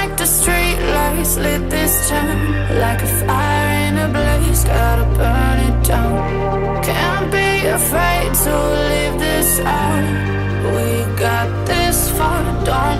like the street lights lit this town, like a fire in a blaze, gotta burn it down. Can't be afraid to leave this out. We got this far, don't